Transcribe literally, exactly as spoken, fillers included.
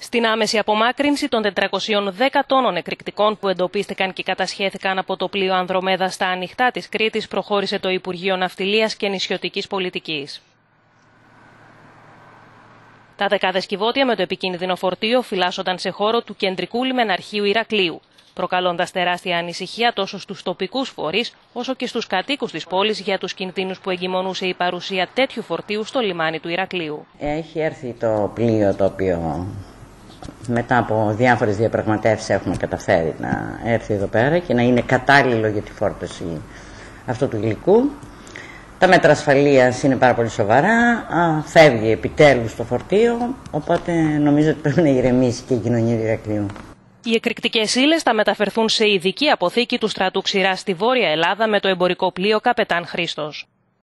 Στην άμεση απομάκρυνση των τετρακοσίων δέκα τόνων εκρηκτικών που εντοπίστηκαν και κατασχέθηκαν από το πλοίο Ανδρομέδα στα ανοιχτά της Κρήτης, προχώρησε το Υπουργείο Ναυτιλίας και Νησιωτικής Πολιτικής. Τα δεκάδες κυβότια με το επικίνδυνο φορτίο φυλάσσονταν σε χώρο του κεντρικού λιμεναρχείου Ηρακλείου, προκαλώντας τεράστια ανησυχία τόσο στους τοπικούς φορείς όσο και στους κατοίκους της πόλης για τους κινδύνους που εγκυμονούσε η παρουσία τέτοιου φορτίου στο λιμάνι του Ηρακλείου. Έχει έρθει το πλοίο το οποίο μετά από διάφορες διαπραγματεύσεις έχουμε καταφέρει να έρθει εδώ πέρα και να είναι κατάλληλο για τη φόρτωση αυτού του υλικού. Τα μέτρα ασφαλείας είναι πάρα πολύ σοβαρά, φεύγει επιτέλους το φορτίο, οπότε νομίζω ότι πρέπει να ηρεμήσει και η κοινωνία του Ηρακλείου. Οι εκρηκτικές ύλες θα μεταφερθούν σε ειδική αποθήκη του στρατού Ξηράς στη Βόρεια Ελλάδα με το εμπορικό πλοίο Καπετάν Χρήστος.